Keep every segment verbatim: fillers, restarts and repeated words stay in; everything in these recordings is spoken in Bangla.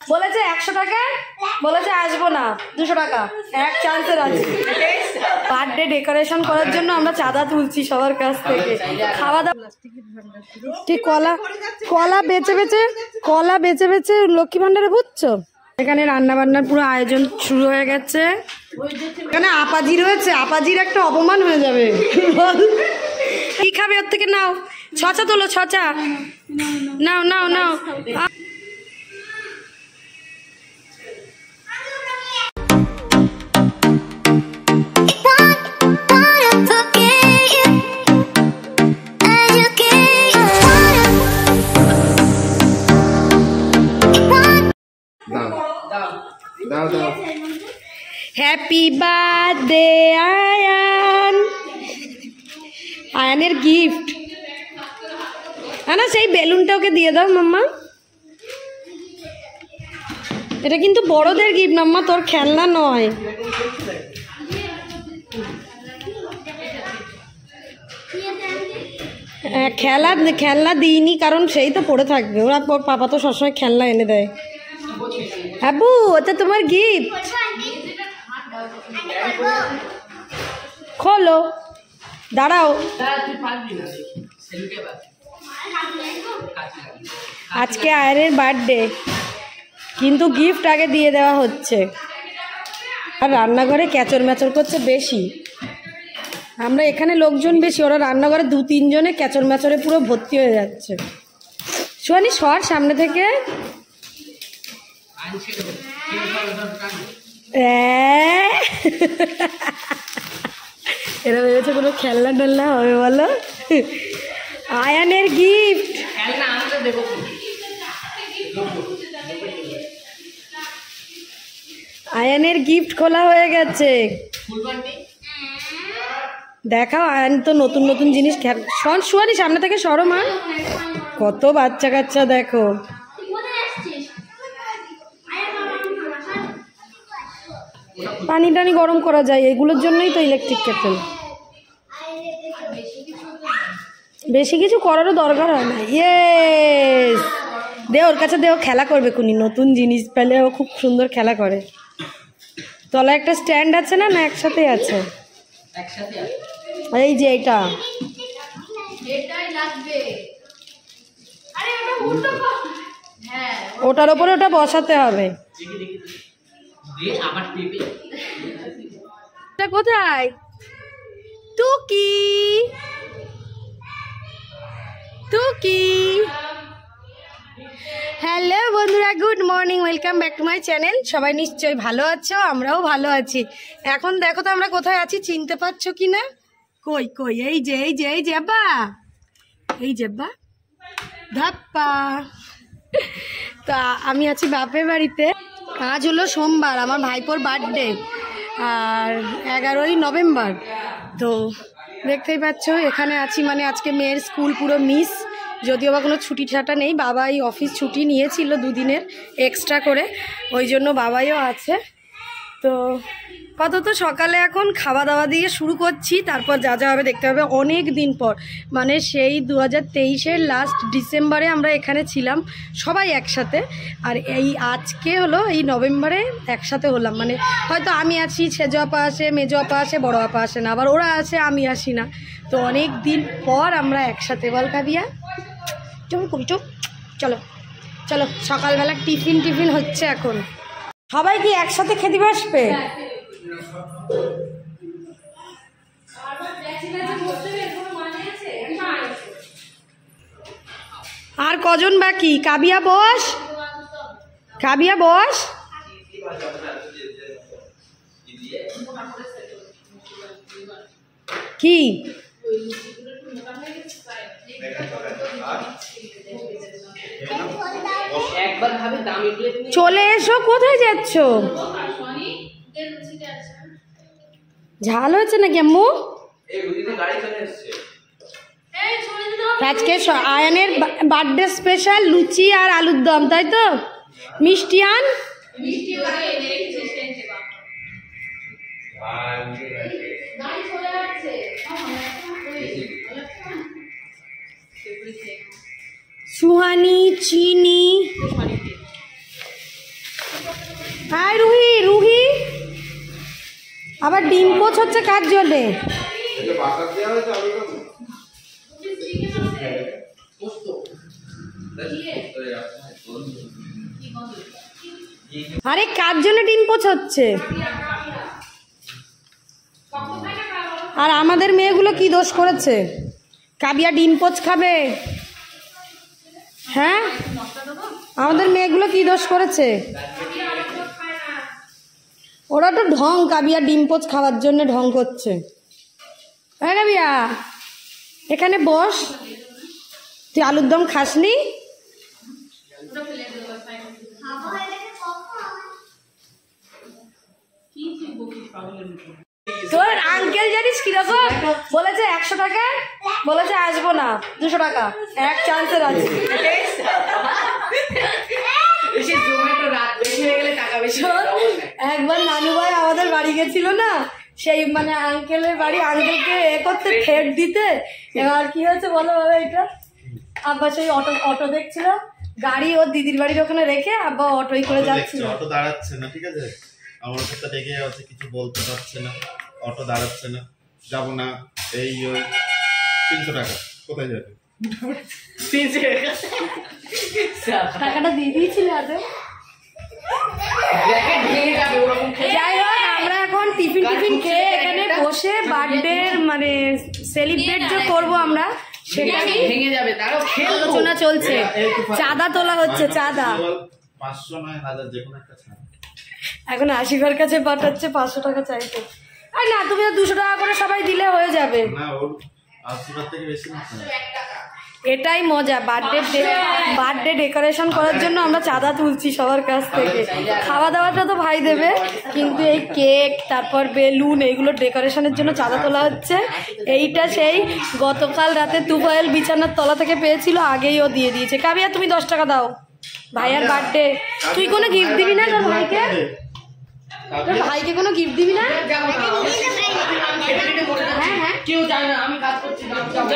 বলেছে একশো টাকা, বলেছে আসবো না, দুশো টাকা এক চান্সের আছে। বার্থডে ডেকোরেশন করার জন্য আমরা চাঁদা তুলছি সবার কাছ থেকে। খাওয়া দাওয়া ঠিক কলা কলা বেচে বেচে কলা বেচে বেচে লক্ষ্মী ভান্ডারে বুঝছো। এখানে রান্না বান্নার পুরো আয়োজন শুরু হয়ে গেছে। এখানে আপাজি রয়েছে, আপাজির একটা অপমান হয়ে যাবে। কি খাবে ওর থেকে? নাও ছচা তোলো, ছচা নাও নাও নাও। হ্যাপি বার্থডে আয়ান, আয়ানের গিফট। না সেই বেলুনটা ওকে দিয়ে দাও মাম্মা। এটা কিন্তু বড়দের গিফট মাম্মা, তোর খেলনা নয়। খেলা খেলনা দিইনি কারণ সেই তো পড়ে থাকবে। ওরা পাপা তো সবসময় খেলনা এনে দেয়। আবু ওটা তোমার গিফট, খোলো, দাঁড়াও। আজকে আয়ানের বার্থডে, কিন্তু গিফট আগে দিয়ে দেওয়া হচ্ছে। আর রান্নাঘরে ক্যাচর ম্যাচর করছে বেশি। আমরা এখানে লোকজন বেশি, ওরা রান্নাঘরে দু তিনজনে ক্যাচর ম্যাচরে পুরো ভর্তি হয়ে যাচ্ছে। সোয়ানি সর সামনে থেকে। এরা ভেবেছে কোনো খেলনা টেলনা হবে বলো। আয়ানের গিফট, আয়ানের গিফট খোলা হয়ে গেছে। দেখাও, আয়ান তো নতুন নতুন জিনিস খেল। শোন শুয়ানি সামনে থেকে সরো মা। কত বাচ্চা কাচ্চা দেখো। পানি টানি গরম করা যায়, এগুলোর জন্যই তো ইলেকট্রিক কেটেল। বেশি কিছু করারও দরকার হয় না। ইয়েস, দে ওর কাছে, দে ও খেলা করবে কুনি। নতুন জিনিস পেলে ও খুব সুন্দর খেলা করে। তলায় একটা স্ট্যান্ড আছে না, না একসাথে আছে? এই যে এটা, ওটার ওপরে ওটা বসাতে হবে। কোথায় টুকি? টুকি, হ্যালো বন্ধুরা, good morning, welcome back to my channel. সবাই নিশ্চয়ই ভালো আছো, আমরাও ভালো আছি। এখন দেখো তো আমরা কোথায় আছি, চিনতে পারছো কি না? কই কই, এই যে এই যে এই যে আব্বা, এই যে আব্বা ধাপ্পা। তা আমি আছি বাপের বাড়িতে। আজ হলো সোমবার, আমার ভাইপোর বার্থডে, আর এগারোই নভেম্বর। তো দেখতেই পাচ্ছ এখানে আছি, মানে আজকে মেয়ের স্কুল পুরো মিস। যদিও বা কোনো ছুটি ছাটা নেই, বাবাই অফিস ছুটি নিয়েছিল দুদিনের এক্সট্রা করে, ওই জন্য বাবাইও আছে। তো কত তো সকালে এখন খাওয়া দাওয়া দিয়ে শুরু করছি, তারপর যা যা হবে দেখতে হবে। অনেক দিন পর, মানে সেই দু হাজার তেইশের লাস্ট ডিসেম্বরে আমরা এখানে ছিলাম সবাই একসাথে, আর এই আজকে হলো এই নভেম্বরে একসাথে হলাম। মানে হয়তো আমি আছি, সেজো আপা আসে, মেজো আপা আসে, বড়ো আপা আসে না, আবার ওরা আসে, আমি আসি না। তো অনেক দিন পর আমরা একসাথে। বল কাবিয়া, চল কবি চুপ, চলো চলো। সকালবেলা টিফিন টিফিন হচ্ছে এখন। সবাই কি একসাথে খেতে বসবে? আর কজন বাকি? কাবিয়া বস, কাবিয়া বস। কি চলে এসো, কোথায় যাচ্ছ? ঝাল হয়েছে নাকি আম্মু? আজকে আয়ানের বার্থডে স্পেশাল লুচি আর আলুর দম, তাই তো? মিষ্টি আন। সুহানি, চিনি, হাই রুহি, রুহি আবার ডিম পোচ হচ্ছে কার জন্যে? আরে কার জন্য ডিম পোচ হচ্ছে? আর আমাদের মেয়েগুলো কি দোষ করেছে? কাবিয়া ডিম পোচ খাবে? হ্যাঁ, আমাদের মেয়েগুলো কি দোষ করেছে? ওরা তো ঢং, কাবিয়া ডিম পোচ খাওয়ার জন্য ঢং করছে। হ্যাঁ কাবিয়া, এখানে বস। তুই আলুর দম খাসনি? তোর আঙ্কেল জানিস কিরকম বলেছে? একশো টাকা বলেছে, আসবো না, দুশো টাকা এক চান্সের আছে। একবার নানু ভাই আমাদের বাড়ি গেছিল না, সেই মানে আঙ্কেলের বাড়ি, আঙ্কেলকে এ করতে ফেট দিতে। এবার কি হয়েছে বলো বাবা এটা? আব্বা সেই অটো অটো দেখছিল, গাড়ি ওর দিদির বাড়ির ওখানে রেখে আব্বা অটোই করে যাচ্ছিল। অটো দাঁড়াচ্ছে না, ঠিক আছে, আমার সাথে ডেকে যাচ্ছে, কিছু বলতে পারছে না, অটো দাঁড়াচ্ছে না, যাবো না, এই ওই তিনশো টাকা কোথায় যাবে? টাকাটা দিয়ে দিয়েছিল আগে। যাই হোক, আমরা এখন টিফিন টিফিন খেয়ে এখানে বসে বার্থডে মানে সেলিব্রেট যে করবো আমরা, সেটা ভেঙে যাবে আলোচনা চলছে। চাঁদা তোলা হচ্ছে, চাঁদা পাঁচশো নয় হাজার যে কোনো একটা ছাড়। এখন আশিফের কাছে পাঠাচ্ছে পাঁচশো টাকা চাইতে। আর না, তুমি তো দুশো টাকা করে সবাই দিলে হয়ে যাবে। না, ওর আশিফের থেকে বেশি না। এটাই মজা, বার্থডে বার্থডে ডেকোরেশন করার জন্য আমরা চাঁদা তুলছি সবার কাছ থেকে। খাওয়া দাওয়াটা তো ভাই দেবে, কিন্তু এই কেক তারপর বেলুন এইগুলো ডেকোরেশনের জন্য চাঁদা তোলা হচ্ছে। এইটা সেই গতকাল রাতে তুফাইল বিছানার তলা থেকে পেয়েছিল, আগেই ও দিয়ে দিয়েছে। কাবিয়া তুমি দশ টাকা দাও, ভাইয়ার বার্থডে। তুই কোনো গিফট দিবি না তোর ভাইকে? তোর ভাইকে কোনো গিফট দিবি না? হ্যাঁ হ্যাঁ, কেউ যায় না, আমি কাজ করছি।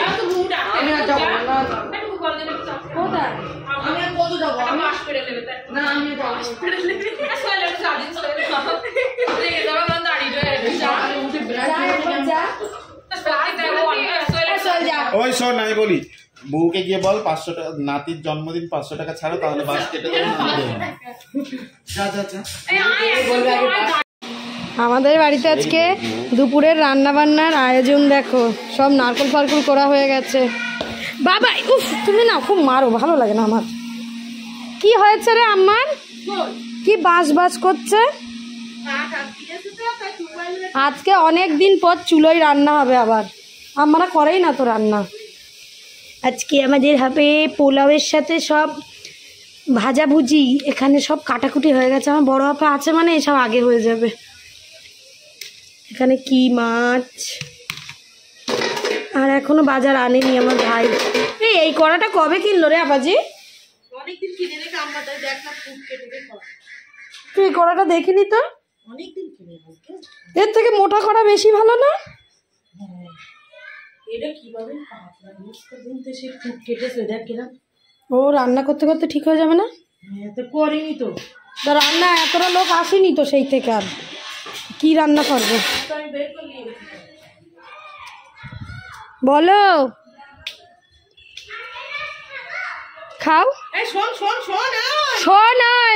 ওই শোন, আমি বলি বউকে গিয়ে বল পাঁচশো টাকা, নাতির জন্মদিন পাঁচশো টাকা ছাড়ো, তাহলে বাস কেটে দেবো। আমাদের বাড়িতে আজকে দুপুরের রান্না বান্নার আয়োজন দেখো, সব নারকল ফারকুল করা হয়ে গেছে। বাবা উফ, তুমি না খুব মারো, ভালো লাগে না আমার। কি হয়েছে রে আমার? কি বাস বাস করছে? আজকে অনেক দিন পর চুলোয় রান্না হবে আবার, আমরা করেই না তো রান্না। আজকে আমাদের হবে পোলাওয়ের সাথে সব ভাজাভুজি, এখানে সব কাটাকুটি হয়ে গেছে। আমার বড় আপা আছে মানে এসব আগে হয়ে যাবে। এখানে কি মাছ, আর এখনো বাজার আনেনি আমার ভাই। এই এই কড়াটা কবে কিনলো রে আপাজি? অনেকদিন কিনে রেখে আমরা তাই দেখ না ফুড কেটে খাওয়া। তুই কড়াটা দেখিনি তো? অনেকদিন কিনে রেখে। এর থেকে মোটা কড়া বেশি ভালো না? হ্যাঁ, এটা কিভাবে পাতলা মিক্স করে দিতে সে ফুড কেটেছে দেখ কিনা। ও রান্না করতে করতে ঠিক হয়ে যাবে না? হ্যাঁ, তো করিনি তো। তো রান্না এতটা লোক আসেনি তো সেই থেকে, আর কি রান্না করবে বলো? খাও। শোন শোন শোন শোন,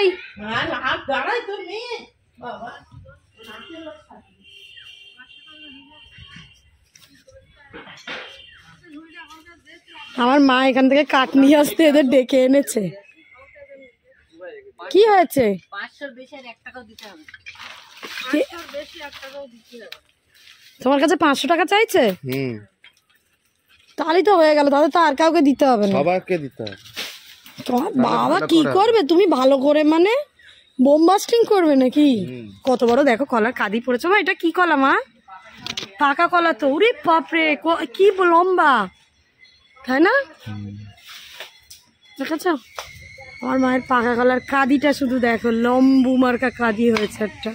আমার মা এখান থেকে কাঠ নিয়ে আসতে এদের ডেকে এনেছে। কি হয়েছে? তোমার কাছে পাঁচশো টাকা চাইছে? হুম, তাহলেই তো হয়ে গেল, তাহলে তো আর কাউকে দিতে হবে না, সবাইকে দিতে হবে। তোমার বাবা কি করবে? তুমি ভালো করে মানে বোম বাস্টিং করবে নাকি? কত বড় দেখো কলার কাঁদি পড়েছে। মা এটা কি কলা মা? পাকা কলা তো। উরে বাপরে, কি লম্বা, তাই না? দেখাচ্ছ আমার মায়ের পাকা কলার কাঁদিটা, শুধু দেখো লম্বু মার্কা কাঁদি হয়েছে একটা।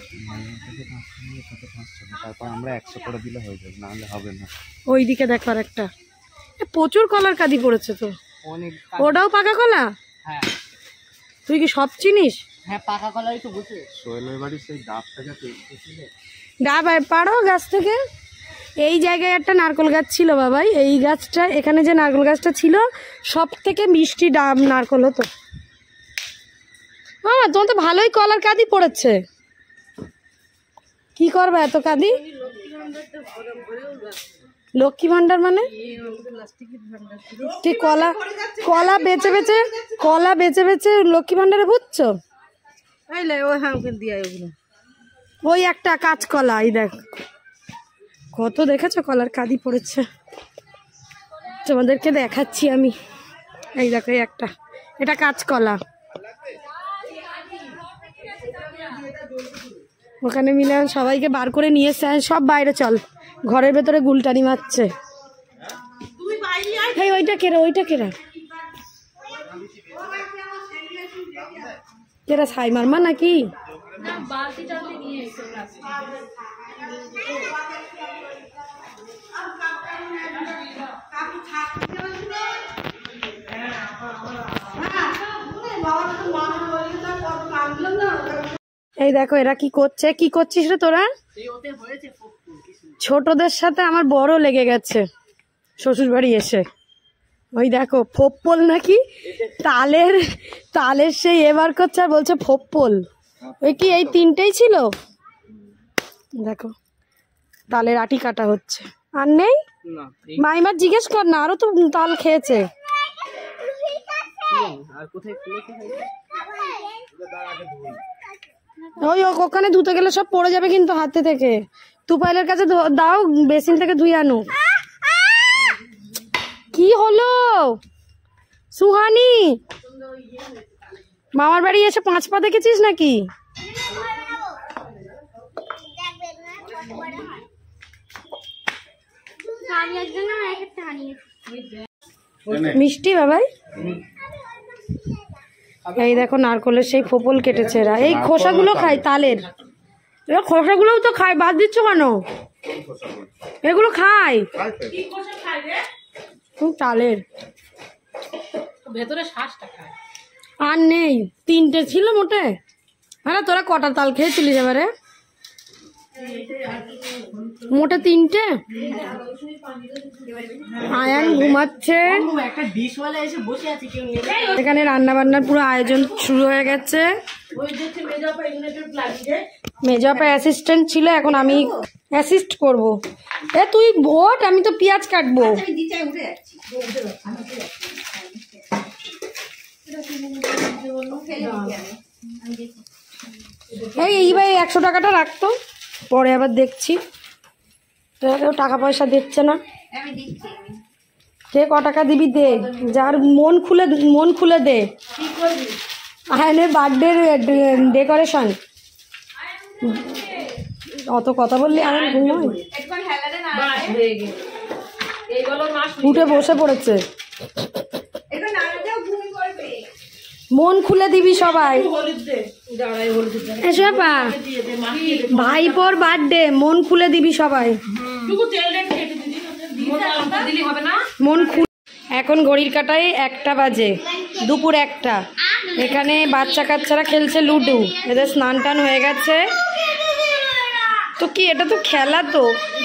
তারপর আমরা একশো করে দিলে হয়ে যাবে, নাহলে হবে না। ওইদিকে দেখো আর একটা, প্রচুর কলার কাঁদি পড়েছে তো। ওটাও পাকা কলা? তুই কি সব চিনিস? হ্যাঁ পাকা কলাই তো বসে সোহেলের বাড়ির সেই ডাবটাকে পেয়েছিল। ডাব আর পাড়ো গাছ থেকে। এই জায়গায় একটা নারকেল গাছ ছিল বাবাই, এই গাছটা এখানে যে নারকেল গাছটা ছিল সব থেকে মিষ্টি ডাব নারকেল হতো। হ্যাঁ তোমার তো ভালোই কলার কাঁদি পড়েছে, কি করবে এত কাঁদি? লক্ষ্মী ভান্ডার মানে ঠিক কলা কলা বেচে বেচে কলা বেচে বেচে লক্ষ্মী ভান্ডারে বুঝছো? ওই একটা কাঁচকলা, এই দেখ কত দেখেছো কলার কাঁদি পড়েছে, তোমাদেরকে দেখাচ্ছি আমি। এই দেখো এই একটা, এটা কাঁচকলা। ওখানে মিলে সবাইকে বার করে নিয়ে এসে সব বাইরে চল, ঘরের ভেতরে গুলটানি মারছে। এই ওইটা কেরা ওইটা কেরা কেরা ছাই মারমা নাকি? এই দেখো এরা কি করছে, কি করছিস রে তোরা? ছোটদের সাথে আমার বড় লেগে গেছে শ্বশুর বাড়ি এসে। ওই দেখো ফোপ্পল নাকি তালের তালের সেই এবার করছে আর বলছে ফোপ্পল। ওই কি এই তিনটেই ছিল? দেখো তালের আটি কাটা হচ্ছে। আর নেই মাইমার জিজ্ঞেস কর না, আরো তো তাল খেয়েছে। ওই ওখানে ধুতে গেলে সব পড়ে যাবে কিন্তু হাতে থেকে। তুপাইলের কাছে দাও, বেসিন থেকে ধুই আনো। কি হলো সুহানি? মামার বাড়ি এসে পাঁচ পা দেখেছিস নাকি? মিষ্টি বাবাই। এই দেখো নারকলের সেই ফোপল কেটেছে এরা, এই খোসাগুলো খায় তালের, এরা খোসাগুলোও তো খায়, বাদ দিচ্ছ কেন? এগুলো খায় তালের ভেতরে শ্বাসটা খায়। আর নেই, তিনটে ছিল মোটে। হ্যাঁ তোরা কটা তাল খেয়েছিলিস এবারে? মোটে তিনটে। আয়ান ঘুমাচ্ছে, এখানে রান্না বান্নার পুরো আয়োজন শুরু হয়ে গেছে। মেজপা অ্যাসিস্ট্যান্ট ছিল, এখন আমি অ্যাসিস্ট করব। এ তুই ভোট, আমি তো পেঁয়াজ কাটবো। এই এইবার একশো টাকাটা রাখতো, পরে আবার দেখছি। টাকা পয়সা দিচ্ছে না, কে ক টাকা দিবি দে, যার মন খুলে মন খুলে দে। আয়নের বার্থডে ডেকোরেশন, অত কথা বললি আয়ন ঘুমায়, উঠে বসে পড়েছে। মন খুলে দিবি সবাই। ভাইপোর বার্থডে, মন খুলে দিবি সবাই, মন খুলে। এখন ঘড়ির কাটায় একটা বাজে, দুপুর একটা। এখানে বাচ্চা কাচ্চারা খেলছে লুডো, এদের স্নান টান হয়ে গেছে। তো কি এটা তো খেলা, তো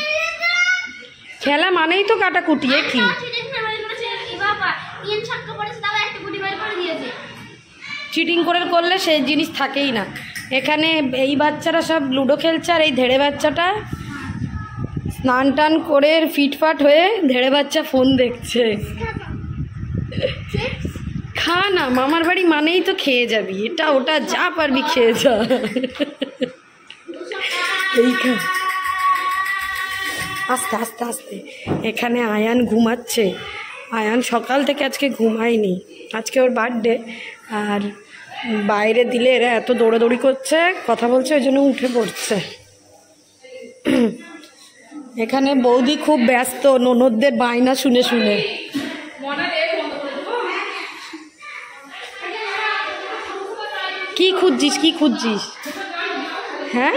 খেলা মানেই তো কাটাকুটি। এ কি চিটিং করে করলে সেই জিনিস থাকেই না। এখানে এই বাচ্চারা সব লুডো খেলছে, আর এই ধেড়ে বাচ্চাটা স্নান টান করে ফিটফাট হয়ে ধেড়ে বাচ্চা ফোন দেখছে। খা না, মামার বাড়ি মানেই তো খেয়ে যাবি, এটা ওটা যা পারবি খেয়ে যা। এইখানে আস্তে আস্তে আস্তে। এখানে আয়ান ঘুমাচ্ছে। আয়ান সকাল থেকে আজকে ঘুমায়নি, আজকে ওর বার্থডে। আর বাইরে দিলে এরা এত দৌড়াদৌড়ি করছে, কথা বলছে, ওই জন্য উঠে পড়ছে। এখানে বৌদি খুব ব্যস্ত ননদদের বায়না শুনে শুনে। কি খুঁজছিস কি খুঁজছিস? হ্যাঁ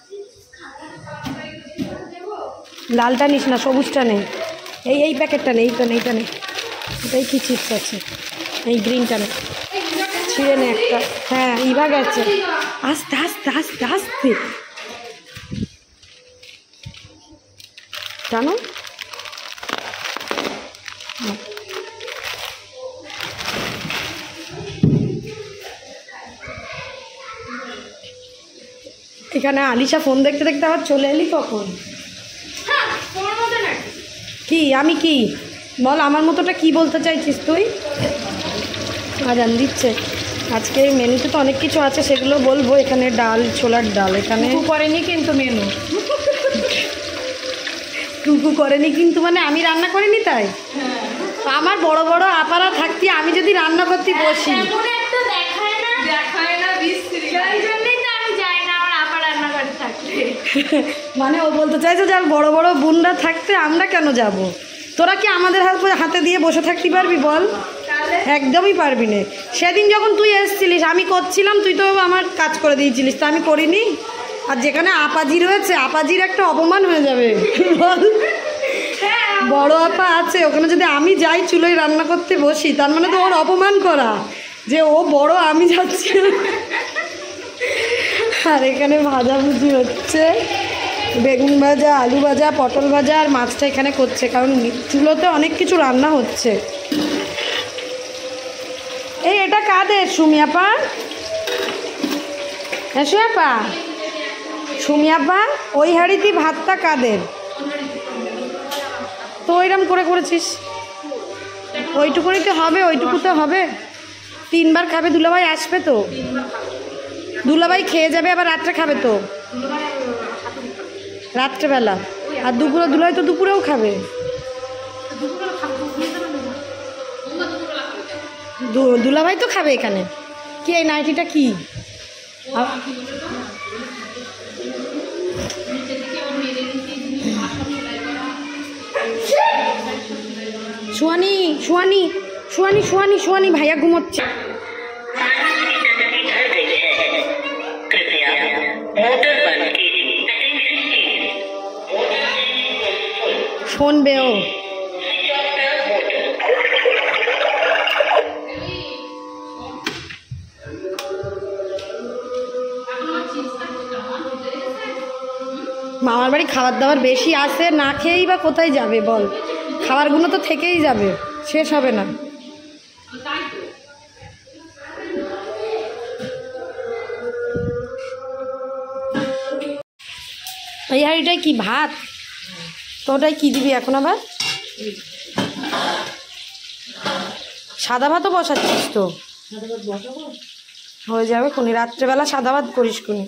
লালটা নিস না, সবুজটা নেই। এই এই প্যাকেটটা নেই, এইটা নেই, এইটা নেই, এটাই কি চিপস আছে, এই গ্রিনটা নেই। ছিঁড়ে নে একটা। হ্যাঁ ইভা গেছে, আস্তে আস্তে আস্তে আস্তে জানো। এখানে আলিশা ফোন দেখতে দেখতে আবার চলে এলি কখন? কি আমি কি বল, আমার মতোটা কি বলতে চাইছিস তুই? আর রান দিচ্ছে আজকে মেনুতে তো অনেক কিছু আছে, সেগুলো বলবো। এখানে ডাল, ছোলার ডাল, এখানে করেনি কিন্তু মেনু টুকু করেনি কিন্তু মানে আমি রান্না করিনি তাই। আমার বড় বড় আপারা থাকতে আমি যদি রান্না করতে বসি মানে ও বলতে চাইছে যে আর বড় বড় বোনরা থাকতে আমরা কেন যাব? তোরা কি আমাদের হাতে দিয়ে বসে থাকতে পারবি বল? একদমই পারবি না। সেদিন যখন তুই এসেছিলিস আমি করছিলাম, তুই তো আমার কাজ করে দিয়েছিলিস, তা আমি করিনি। আর যেখানে আপাজি রয়েছে, আপাজির একটা অপমান হয়ে যাবে বল। বড় আপা আছে, ওখানে যদি আমি যাই চুলোয় রান্না করতে বসি, তার মানে তো ওর অপমান করা, যে ও বড় আমি যাচ্ছি। আর এখানে ভাজাভুজি হচ্ছে, বেগুন ভাজা, আলু ভাজা, পটল ভাজা, আর মাছটা এখানে করছে, কারণ চুলোতে অনেক কিছু রান্না হচ্ছে। এই এটা কাদের? সুমিয়াপা, হ্যাঁ সুমিয়াপা, সুমিয়াপা ওই হাঁড়িতে ভাতটা কাদের? তো ওইরকম করে করেছিস, ওইটুকুনি তো হবে, ওইটুকুতে হবে। তিনবার খাবে, দুলাভাই আসবে তো, দুলাভাই খেয়ে যাবে, আবার রাত্রে খাবে তো রাত্রেবেলা, আর দুপুরে দুলাভাই তো দুপুরেও খাবে। দুলাভাই তো খাবে এখানে। কি এই নাইটিটা কি? সুয়ানি সুয়ানি সুয়ানি সুয়ানি সুয়ানি ভাইয়া ঘুমোচ্ছে। শুনবে ও। মামার বাড়ি খাবার দাবার বেশি আসে, না খেয়েই বা কোথায় যাবে বল? খাবারগুলো তো থেকেই যাবে, শেষ হবে না। এই হাঁড়িটাই কি ভাত? তো ওটাই কি দিবি এখন আবার? সাদা ভাতও বসাচ্ছিস তো? হয়ে যাবে খুনি, রাত্রেবেলা সাদা ভাত করিস খুনি।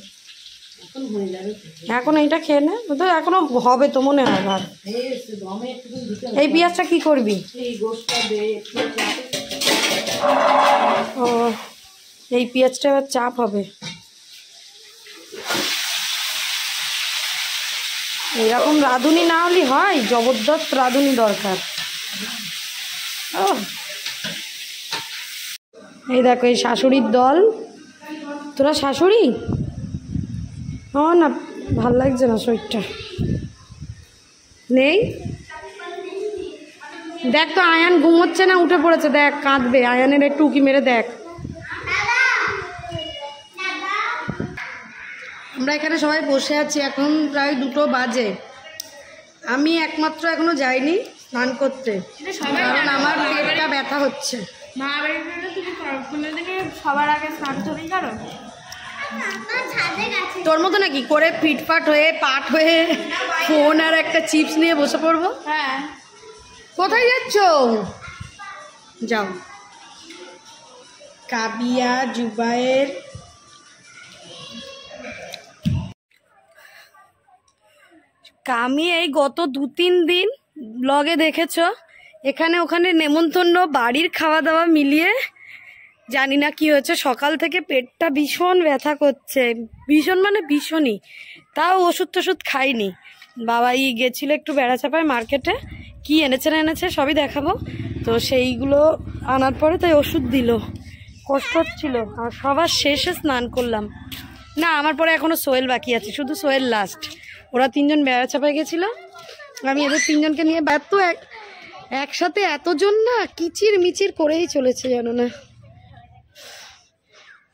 এখন এইটা খেয়ে নে, তো এখনো হবে তো মনে হয় ভাত। এই পেঁয়াজটা কি করবি? ও এই পেঁয়াজটা এবার চাপ হবে। এরকম রাঁধুনি না হলে হয়, জবরদস্ত রাঁধুনি দরকার। ও এই দেখো এই শাশুড়ির দল। তোরা শাশুড়ি? ও না ভাল লাগছে না শরীরটা, নেই। দেখ তো আয়ান ঘুমোচ্ছে না, উঠে পড়েছে, দেখ কাঁদবে। আয়ানের একটু উকি মেরে দেখ। আমরা এখানে সবাই বসে আছি, এখন প্রায় দুটো বাজে। আমি একমাত্র এখনো যাইনি স্নান করতে, কারণ আমার পেটটা ব্যথা হচ্ছে। সবার আগে স্নান করি, কারণ তোর মতো নাকি করে ফিটফাট হয়ে পাট হয়ে ফোন আর একটা চিপস নিয়ে বসে পড়বো? হ্যাঁ। কোথায় যাচ্ছ? যাও। কাবিয়া, জুবায়ের, কামি এই গত দু তিন দিন ব্লগে দেখেছো, এখানে ওখানে নেমন্তন্ন, বাড়ির খাওয়া দাওয়া মিলিয়ে জানি না কি হয়েছে, সকাল থেকে পেটটা ভীষণ ব্যথা করছে, ভীষণ মানে ভীষণই। তাও ওষুধ টষুধ খাইনি। বাবাই গেছিলো একটু বেড়াচাপায় মার্কেটে, কি এনেছে না এনেছে সবই দেখাবো। তো সেইগুলো আনার পরে তাই ওষুধ দিল, কষ্ট হচ্ছিল। আর সবার শেষে স্নান করলাম। না আমার পরে এখনও সোহেল বাকি আছে, শুধু সোহেল লাস্ট। ওরা তিনজন বেড়াচাপায় গেছিলো, আমি এদের তিনজনকে নিয়ে ব্যর্থ। এক একসাথে এতজন না কিচির মিচির করেই চলেছে, জানো না।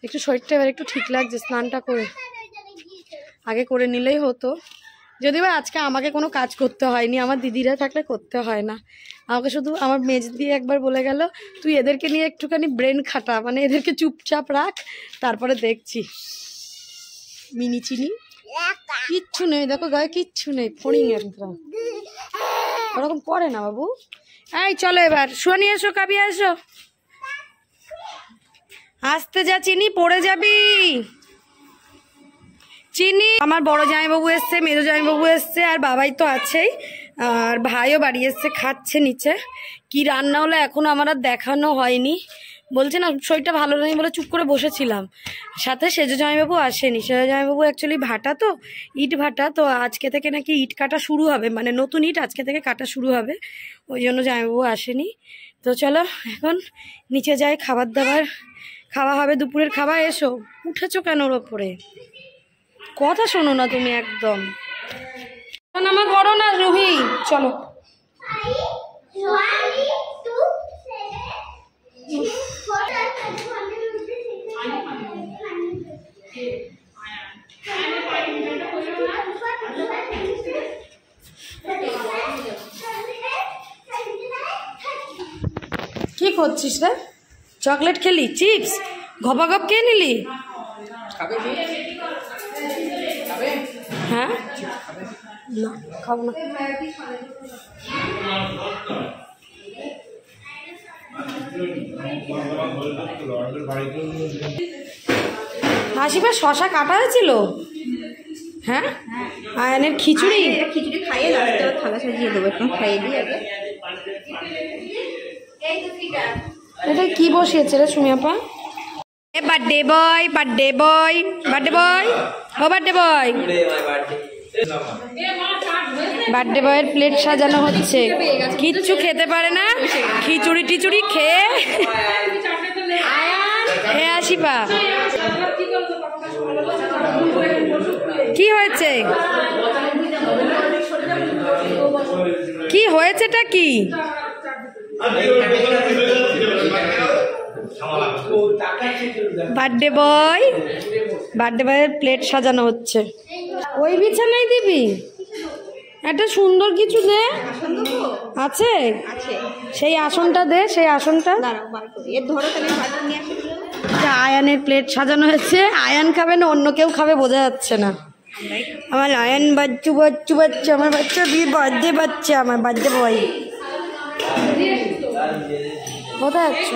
একটু শরীরটা এবার একটু ঠিক লাগছে স্নানটা করে, আগে করে নিলেই হতো। যদিও আজকে আমাকে কোনো কাজ করতে হয়নি, আমার দিদিরা থাকলে করতে হয় না। আমাকে শুধু আমার মেজ দিয়ে একবার বলে গেল, তুই এদেরকে নিয়ে একটুখানি ব্রেন খাটা, মানে এদেরকে চুপচাপ রাখ, তারপরে দেখছি। মিনি চিনি কিচ্ছু নেই, দেখো গায়ে কিচ্ছু নেই, ফড়িং একদম, ওরকম করে না বাবু। এই চলো এবার শুয়ে এসো, কাবিয়া এসো, আসতে যা চিনি, পড়ে যাবি। চিনি আমার বড় জামাইবাবু এসছে, মেজো জামাইবাবু এসছে, আর বাবাই তো আছেই, আর ভাইও বাড়ি এসছে, খাচ্ছে নিচে। কি রান্না হলো এখনো আমার আর দেখানো হয়নি, বলছে না শরীরটা ভালো নেই বলে চুপ করে বসেছিলাম। সাথে সেজো জামাইবাবু আসেনি, সেজো জামাইবাবু অ্যাকচুয়ালি ভাটা, তো ইট ভাটা, তো আজকে থেকে নাকি ইট কাটা শুরু হবে, মানে নতুন ইট আজকে থেকে কাটা শুরু হবে, ওই জন্য জামাইবাবু আসেনি। তো চলো এখন নিচে যাই, খাবার দাবার খাওয়া হবে, দুপুরের খাবার। এসো, উঠেছো কেন ওর ওপরে, কথা শোনো না তুমি একদম, আমার করো না রুহি। চলো কি করছিস রে? চকলেট খেলি, চিপস ঘপাঘপ কে নিলি? হ্যাঁ না খাবো না। হাসিবার শশা কাটা হয়েছিল? হ্যাঁ, আয়নের খিচুড়ি খিচুড়ি খাইয়ে লাস্টে থালা সাজিয়ে দেবো, একটু খাইয়ে দিই আগে। এটা কি বসিয়েছে রে সুমি আপা? Birthday boy, birthday boy, birthday boy, ও বার্থডে বয়, বার্থডে বয়ের প্লেট সাজানো হচ্ছে। কিচ্ছু খেতে পারে না, খিচুড়ি টিচুড়ি খেয়ে। এ আসিপা কি হয়েছে, কি হয়েছেটা কি? বার্থডে বয়, বার্থডে বয়ের প্লেট সাজানো হচ্ছে। ওই বিছানায় দিবি? একটা সুন্দর কিছু দে, আছে সেই আসনটা দে, সেই আসনটা। আয়ানের প্লেট সাজানো হয়েছে, আয়ান খাবে না অন্য কেউ খাবে বোঝা যাচ্ছে না। আমার আয়ান বাচ্চু বাচ্চু বাচ্চা, আমার বাচ্চা বিয়ে বার্থডে বাচ্চা, আমার বার্থডে বয়। কোথায় যাচ্ছ?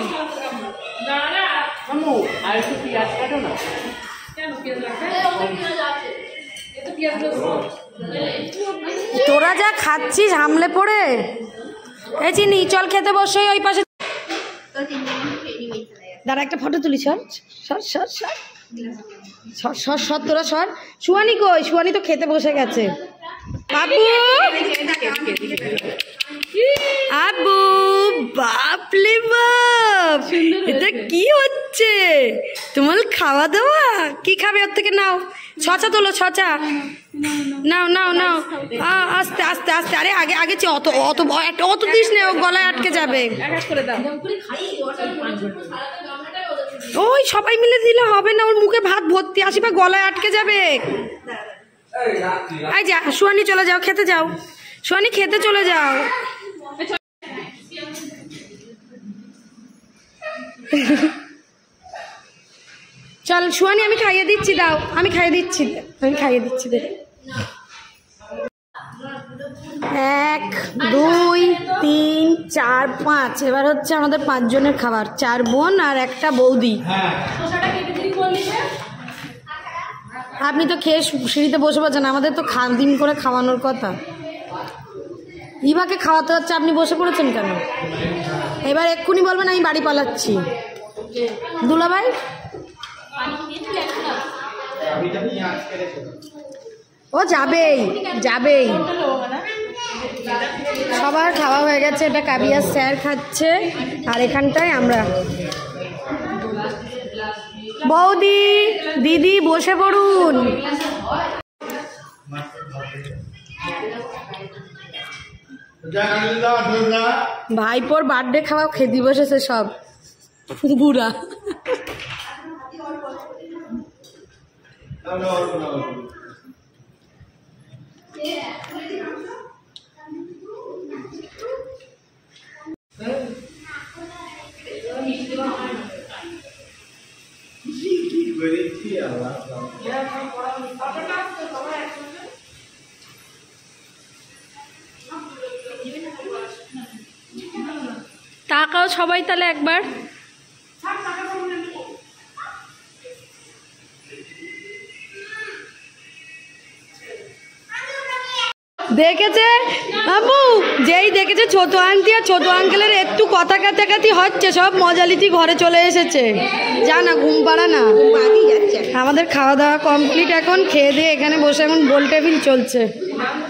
তোরা যা খাচ্ছিস হামলে পড়ে। এই চিনি চল খেতে বসে, ওই পাশে দাঁড়া একটা ফটো তুলি। সর সর সর সর সর সর সর তোরা সর। সুয়ানি কই? সুয়ানি তো খেতে বসে গেছে। বাবু আবু, বাপলে বাপ, এটা কি হচ্ছে? তোমার খাওয়া দাওয়া কি খাবে? ওর থেকে নাও, ছচা তোলো, ছচা নাও নাও নাও, আস্তে আস্তে আস্তে। আরে আগে আগে অত অত অত দিস না, ও গলায় আটকে যাবে। ওই সবাই মিলে দিলে হবে না, ওর মুখে ভাত ভর্তি, আসিবা গলায় আটকে যাবে। এই যা সুয়ানি, চলে যাও খেতে যাও, সুয়ানি খেতে চলে যাও। চল সুয়ানি, আমি খাইয়ে দিচ্ছি, দাও আমি খাইয়ে দিচ্ছি, আমি খাইয়ে দিচ্ছি দে। এক দুই তিন চার পাঁচ, এবার হচ্ছে আমাদের পাঁচজনের খাবার, চার বোন আর একটা বৌদি। আপনি তো খেয়ে সিঁড়িতে বসে পড়ছেন, আমাদের তো খা দিন করে খাওয়ানোর কথা। ইভাকে খাওয়াতে হচ্ছে, আপনি বসে পড়েছেন কেন? এবার এক্ষুনি বলবেন আমি বাড়ি পালাচ্ছি। দুলাভাই ও যাবেই যাবেই। সবার খাওয়া হয়ে গেছে, এটা কাবিয়ার স্যার খাচ্ছে, আর এখানটায় আমরা। বৌদি দিদি বসে পড়ুন। ভাইপোর বার্থডে খাওয়া খেতে বসেছে সব বুড়া। তাকাও সবাই তাহলে একবার। দেখেছে বাবু, যেই দেখেছে ছোট আন্টি আর ছোট আঙ্কেলের একটু কথা কাটাকাটি হচ্ছে, সব মজালিটি ঘরে চলে এসেছে। যা না, ঘুম পাড়া না। বাকি যাচ্ছে আমাদের খাওয়া দাওয়া কমপ্লিট, এখন খেয়ে দিয়ে এখানে বসে এখন গোল টেবিল চলছে।